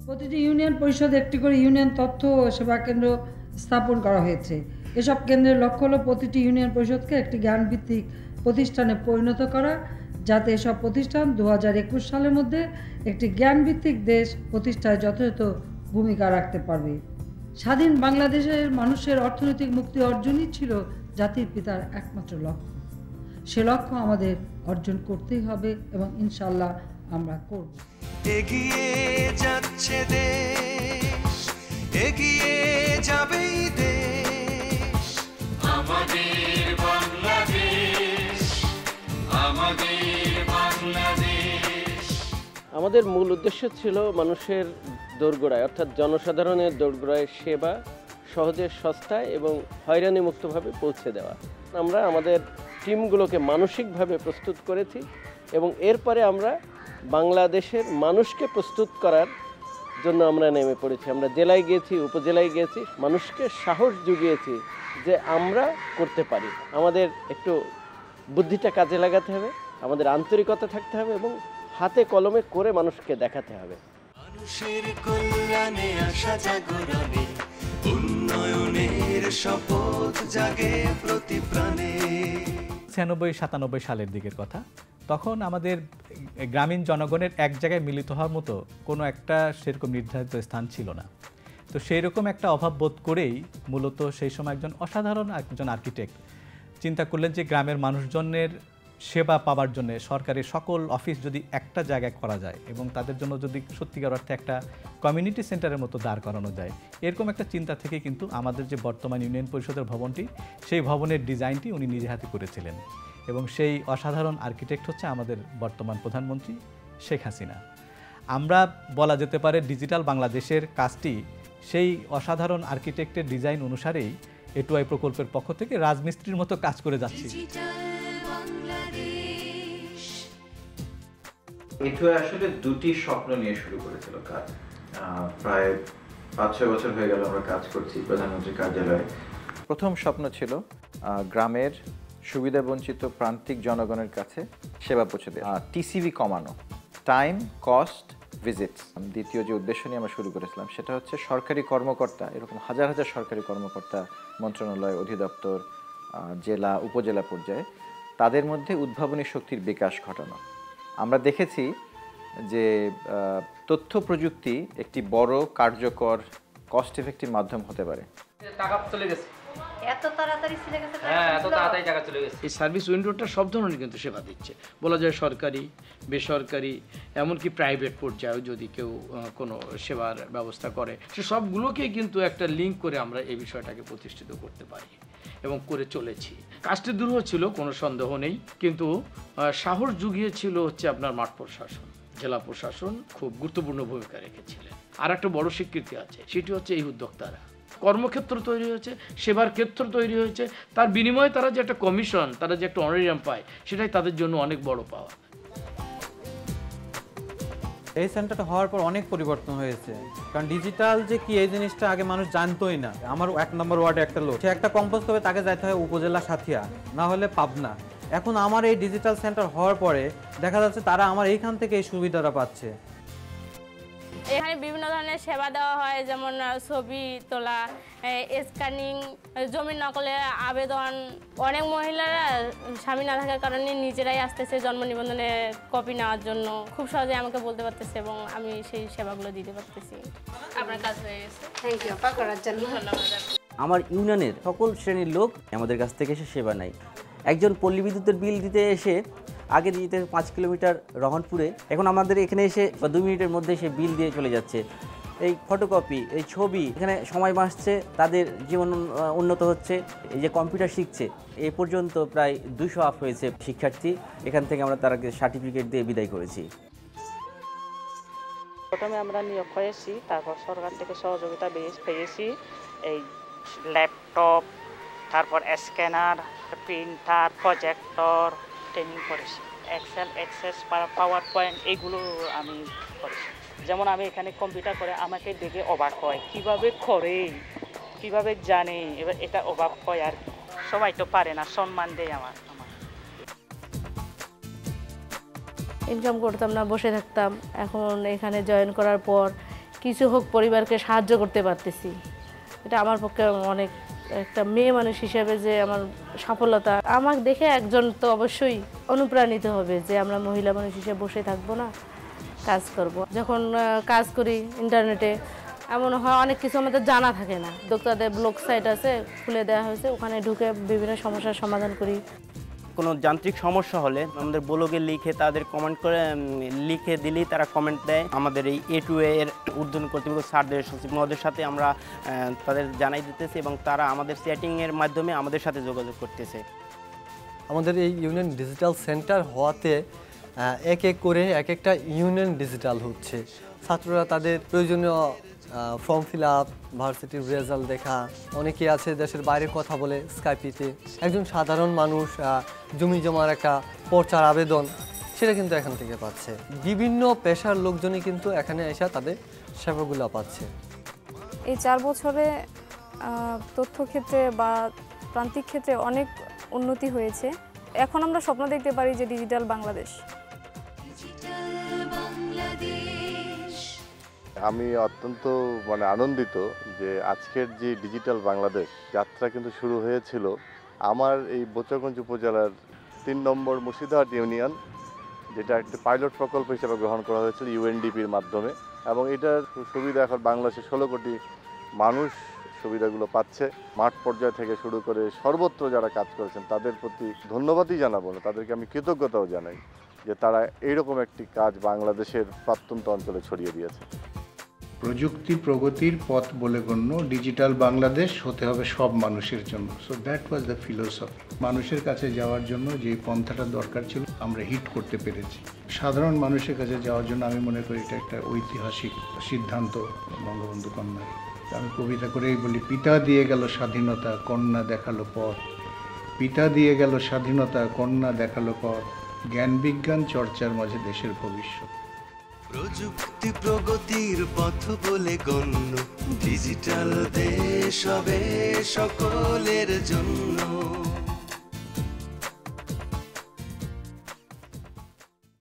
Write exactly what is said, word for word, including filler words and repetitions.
প্রতিটি ইউনিয়ন পরিষদে একটি করে ইউনিয়ন তথ্য ও সেবা কেন্দ্র স্থাপন করা হয়েছে। এসব কেন্দ্রের লক্ষ্য হলো প্রতিটি ইউনিয়ন পরিষদকে একটি জ্ঞানভিত্তিক প্রতিষ্ঠানে পরিণত করা, যাতে এসব প্রতিষ্ঠান দু হাজার একুশ সালের মধ্যে একটি জ্ঞানভিত্তিক দেশ প্রতিষ্ঠায় যথাযথ ভূমিকা রাখতে পারবে। স্বাধীন বাংলাদেশের মানুষের অর্থনৈতিক মুক্তি অর্জনই ছিল জাতির পিতার একমাত্র লক্ষ্য। সে লক্ষ্য আমাদের অর্জন করতেই হবে এবং ইনশাআল্লাহ আমরা করব। এগিয়ে যাচ্ছে দেশ, এগিয়ে যাবে দেশ, আমাদের বাংলাদেশ, আমাদের বাংলাদেশ। আমাদের মূল উদ্দেশ্য ছিল মানুষের দোরগোড়ায় অর্থাৎ জনসাধারণের দোরগোড়ায় সেবা সহজে সস্তায় এবং হয়রানি মুক্তভাবে পৌঁছে দেওয়া। আমরা আমাদের টিমগুলোকে মানসিকভাবে প্রস্তুত করেছি এবং এরপরে আমরা বাংলাদেশের মানুষকে প্রস্তুত করার জন্য আমরা নেমে পড়েছি। আমরা জেলায় গিয়েছি, উপজেলায় গিয়েছি, মানুষকে সাহস জুগিয়েছি যে আমরা করতে পারি। আমাদের একটু বুদ্ধিটা কাজে লাগাতে হবে, আমাদের আন্তরিকতা থাকতে হবে এবং হাতে কলমে করে মানুষকে দেখাতে হবে। মানুষের কল্যাণে আসা জাগরণে উন্নয়নের শপথ জাগে প্রতি প্রাণে। ছিয়ানব্বই সাতানব্বই সালের দিকের কথা, তখন আমাদের গ্রামীণ জনগণের এক জায়গায় মিলিত হওয়ার মতো কোনো একটা সেরকম নির্ধারিত স্থান ছিল না। তো সেই রকম একটা অভাব বোধ করেই মূলত সেই সময় একজন অসাধারণ একজন আর্কিটেক্ট চিন্তা করলেন যে গ্রামের মানুষজনের সেবা পাওয়ার জন্য সরকারের সকল অফিস যদি একটা জায়গায় করা যায় এবং তাদের জন্য যদি সত্যিকার অর্থে একটা কমিউনিটি সেন্টারের মতো দাঁড় করানো যায়, এরকম একটা চিন্তা থেকে কিন্তু আমাদের যে বর্তমান ইউনিয়ন পরিষদের ভবনটি, সেই ভবনের ডিজাইনটি উনি নিজে হাতে করেছিলেন এবং সেই অসাধারণ আর্কিটেক্ট হচ্ছে আমাদের বর্তমান প্রধানমন্ত্রী শেখ হাসিনা। আমরা বলা যেতে পারে ডিজিটাল বাংলাদেশের কাজটি সেই অসাধারণ আর্কিটেক্টের ডিজাইন অনুসারেই এটুআই প্রকল্পের পক্ষ থেকে রাজমিস্ত্রির মতো কাজ করে যাচ্ছি। এটুআই আসলে দুটি স্বপ্ন নিয়ে শুরু করেছিল কাজ। প্রায় পাঁচ ছয় বছর হয়ে গেল আমরা কাজ করছি প্রধানমন্ত্রীর কার্যালয়ে। প্রথম স্বপ্ন ছিল গ্রামের সুবিধাবঞ্চিত প্রান্তিক জনগণের কাছে সেবা পৌঁছে দেওয়া, টিসিভি কমানো, টাইম কস্ট ভিজিটস। দ্বিতীয় যে উদ্দেশ্য নিয়ে আমরা শুরু করেছিলাম সেটা হচ্ছে সরকারি কর্মকর্তা, এরকম হাজার হাজার সরকারি কর্মকর্তা, মন্ত্রণালয়, অধিদপ্তর, জেলা উপজেলা পর্যায়ে, তাদের মধ্যে উদ্ভাবনী শক্তির বিকাশ ঘটানো। আমরা দেখেছি যে তথ্য প্রযুক্তি একটি বড় কার্যকর কস্ট এফেক্টিভ মাধ্যম হতে পারে। টাকা চলে গেছে, এত তাড়াতাড়ি চলে গেছে, হ্যাঁ এত তাড়াতাড়ি টাকা চলে গেছে। এই সার্ভিস উইন্ডোটা সব ধরনের কিন্তু সেবা দিচ্ছে, বলা যায় সরকারি, বেসরকারি, এমনকি প্রাইভেট পর্যায়েও যদি কেউ কোনো সেবার ব্যবস্থা করে, সে সবগুলোকেই কিন্তু একটা লিঙ্ক করে আমরা এই বিষয়টাকে প্রতিষ্ঠিত করতে পারি এবং করে চলেছি। কাজটি দুরূহ ছিল, কোনো সন্দেহ নেই, কিন্তু সাহস জুগিয়েছিল হচ্ছে আপনার মাঠ প্রশাসন, জেলা প্রশাসন খুব গুরুত্বপূর্ণ ভূমিকা রেখেছিলেন। আর একটা বড় স্বীকৃতি আছে, সেটি হচ্ছে এই উদ্যোক্তারা। কর্মক্ষেত্র তৈরি হয়েছে, সেবার ক্ষেত্র তৈরি হয়েছে, তার বিনিময়ে তারা যে একটা কমিশন, তারা যে একটা অনারিয়াম পায়, সেটাই তাদের জন্য অনেক বড় পাওয়া। এই সেন্টারটা হওয়ার পর অনেক পরিবর্তন হয়েছে, কারণ ডিজিটাল যে কি এই জিনিসটা আগে মানুষ জানতোই না। আমার এক নম্বর ওয়ার্ডে একটা লোক, সে একটা কম্পোস্ট হবে, তাকে যাইতে হয় উপজেলা সাথিয়া, না হলে পাবনা। এখন আমার এই ডিজিটাল সেন্টার হওয়ার পরে দেখা যাচ্ছে তারা আমার এইখান থেকে এই সুবিধাটা পাচ্ছে। এখানে বিভিন্ন ধরনের সেবা দেওয়া হয়, যেমন ছবি তোলা, স্ক্যানিং, জমি নকলের আবেদন। অনেক মহিলারা স্বামী না থাকার কারণে নিজেরাই আসতেছে জন্ম নিবন্ধনের কপি নেওয়ার জন্য, খুব সহজে আমাকে বলতে পারতেছে এবং আমি সেই সেবাগুলো দিতে পারতেছি। আপনার কাজ হয়ে গেছে, থ্যাংক ইউ আপা করার জন্য। আমার ইউনিয়নের সকল শ্রেণীর লোক আমাদের কাছ থেকে এসে সেবা নেয়। একজন পল্লী বিদ্যুতের বিল দিতে এসে আগে দিতে পাঁচ কিলোমিটার রহনপুরে, এখন আমাদের এখানে এসে দুই মিনিটের মধ্যে সে বিল দিয়ে চলে যাচ্ছে। এই ফটোকপি, এই ছবি, এখানে সময় বাঁচছে, তাদের জীবন উন্নত হচ্ছে। এই যে কম্পিউটার শিখছে, এ পর্যন্ত প্রায় দুশো আপ হয়েছে শিক্ষার্থী। এখান থেকে আমরা তারাকে সার্টিফিকেট দিয়ে বিদায় করেছি। প্রথমে আমরা নিয়োগ হয়েছি, তারপর সরকার থেকে সহযোগিতা পেয়েছি, এই ল্যাপটপ, তারপর স্ক্যানার, প্রিন্টার, প্রজেক্টর ট্রেনিং করেছি, এক্সেল, এক্সেস, পাওয়ার পয়েন্ট, এগুলো আমি করেছি। যেমন আমি এখানে কম্পিউটার করে আমাকে দেখে অবাক হয়, কিভাবে করে, কিভাবে জানে, এবার এটা অবাক হয়। আর সবাই তো পারে না, সম্মান দেয় আমার। ইনকাম করতাম না, বসে থাকতাম। এখন এখানে জয়েন করার পর কিছু হোক পরিবারকে সাহায্য করতে পারতেছি, এটা আমার পক্ষে অনেক, একটা মেয়ে মানুষ হিসেবে যে আমার সফলতা। আমাকে দেখে একজন তো অবশ্যই অনুপ্রাণিত হবে যে আমরা মহিলা মানুষ হিসেবে বসে থাকবো না, কাজ করব। যখন কাজ করি ইন্টারনেটে, এমন হয় অনেক কিছু আমাদের জানা থাকে না, উদ্যোক্তাদের ব্লগ সাইট আছে খুলে দেওয়া হয়েছে, ওখানে ঢুকে বিভিন্ন সমস্যার সমাধান করি। কোনো যান্ত্রিক সমস্যা হলে আমাদের ব্লগে লিখে তাদের কমেন্ট করে লিখে দিলেই তারা কমেন্ট দেয়। আমাদের এই এ টু এর ঊর্ধ্বতন কর্তৃপক্ষ স্যারদের, সচিব মহোদয়ের সাথে আমরা তাদের জানাই দিতেছি এবং তারা আমাদের চ্যাটিংয়ের মাধ্যমে আমাদের সাথে যোগাযোগ করতেছে। আমাদের এই ইউনিয়ন ডিজিটাল সেন্টার হওয়াতে এক এক করে এক একটা ইউনিয়ন ডিজিটাল হচ্ছে। ছাত্ররা তাদের প্রয়োজনীয় ফর্ম ফিল আপ, ভার্সিটির রেজাল্ট দেখা, অনেকে আছে দেশের বাইরে কথা বলে স্কাইপিতে। একজন সাধারণ মানুষ জমি জমার একটা পর্চার আবেদন, সেটা কিন্তু এখান থেকে পাচ্ছে। বিভিন্ন পেশার লোকজনই কিন্তু এখানে এসে তাদের সেবাগুলো পাচ্ছে। এই চার বছরে তথ্যক্ষেত্রে বা প্রান্তিক ক্ষেত্রে অনেক উন্নতি হয়েছে। এখন আমরা স্বপ্ন দেখতে পারি যে ডিজিটাল বাংলাদেশ। আমি অত্যন্ত মানে আনন্দিত যে আজকের যে ডিজিটাল বাংলাদেশ যাত্রা কিন্তু শুরু হয়েছিল আমার এই বোচাগঞ্জ উপজেলার তিন নম্বর মুর্শিদাবাদ ইউনিয়ন, যেটা একটি পাইলট প্রকল্প হিসেবে গ্রহণ করা হয়েছিল ইউএনডিপির মাধ্যমে, এবং এটার সুবিধা এখন বাংলাদেশের ষোলো কোটি মানুষ সুবিধাগুলো পাচ্ছে। মাঠ পর্যায় থেকে শুরু করে সর্বত্র যারা কাজ করেছেন তাদের প্রতি ধন্যবাদই জানাবো না, তাদেরকে আমি কৃতজ্ঞতাও জানাই যে তারা এইরকম একটি কাজ বাংলাদেশের প্রত্যন্ত অঞ্চলে ছড়িয়ে দিয়েছে। প্রযুক্তি প্রগতির পথ বলে গণ্য ডিজিটাল বাংলাদেশ হতে হবে সব মানুষের জন্য। So that was the philosophy. মানুষের কাছে যাওয়ার জন্য যে পন্থাটা দরকার ছিল আমরা হিট করতে পেরেছি। সাধারণ মানুষের কাছে যাওয়ার জন্য আমি মনে করি এটা একটা ঐতিহাসিক সিদ্ধান্ত বঙ্গবন্ধু কন্যার। আমি কবিতা করেই বলি, পিতা দিয়ে গেল স্বাধীনতা, কন্যা দেখালো পথ। পিতা দিয়ে গেল স্বাধীনতা, কন্যা দেখালো পথ। জ্ঞান বিজ্ঞান চর্চার মাঝে দেশের ভবিষ্যৎ। প্রযুক্তি প্রগতির পথ বলে গণ্য ডিজিটাল দেশ হবে সকলের জন্য।